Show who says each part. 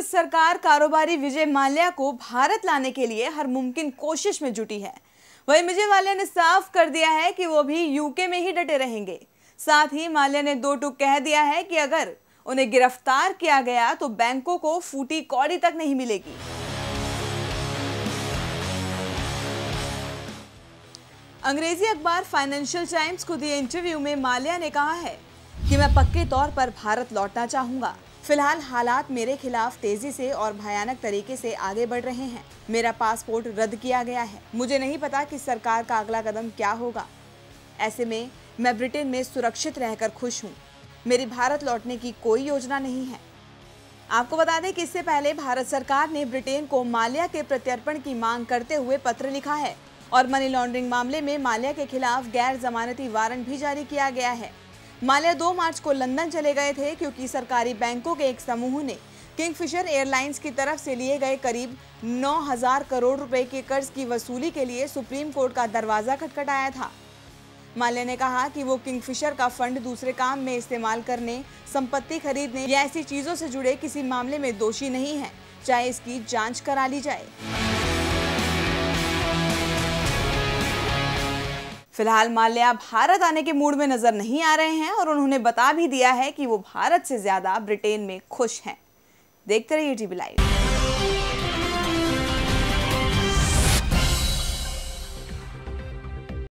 Speaker 1: कांग्रेस सरकार कारोबारी विजय माल्या को भारत लाने के लिए हर मुमकिन कोशिश में जुटी है। वहीं विजय माल्या ने साफ कर दिया है कि वो भी यूके में ही डटे रहेंगे। साथ ही माल्या ने दो टूक कह दिया है कि अगर उन्हें गिरफ्तार किया गया तो बैंकों को फूटी कौड़ी तक नहीं मिलेगी। अंग्रेजी अखबार फाइनेंशियल टाइम्स को दिए इंटरव्यू में माल्या ने कहा है कि मैं पक्के तौर पर भारत लौटना चाहूंगा। फिलहाल हालात मेरे खिलाफ तेजी से और भयानक तरीके से आगे बढ़ रहे हैं। मेरा पासपोर्ट रद्द किया गया है। मुझे नहीं पता कि सरकार का अगला कदम क्या होगा। ऐसे में मैं ब्रिटेन में सुरक्षित रहकर खुश हूँ। मेरी भारत लौटने की कोई योजना नहीं है। आपको बता दें कि इससे पहले भारत सरकार ने ब्रिटेन को माल्या के प्रत्यर्पण की मांग करते हुए पत्र लिखा है और मनी लॉन्ड्रिंग मामले में माल्या के खिलाफ गैर जमानती वारंट भी जारी किया गया है। माल्या 2 मार्च को लंदन चले गए थे क्योंकि सरकारी बैंकों के एक समूह ने किंगफिशर एयरलाइंस की तरफ से लिए गए करीब 9,000 करोड़ रुपए के कर्ज की वसूली के लिए सुप्रीम कोर्ट का दरवाजा खटखटाया था। माल्या ने कहा कि वो किंगफिशर का फंड दूसरे काम में इस्तेमाल करने, संपत्ति खरीदने या ऐसी चीजों से जुड़े किसी मामले में दोषी नहीं है, चाहे इसकी जांच करा ली जाए। फिलहाल माल्या भारत आने के मूड में नजर नहीं आ रहे हैं और उन्होंने बता भी दिया है कि वो भारत से ज्यादा ब्रिटेन में खुश हैं। देखते रहिए टीवी लाइव।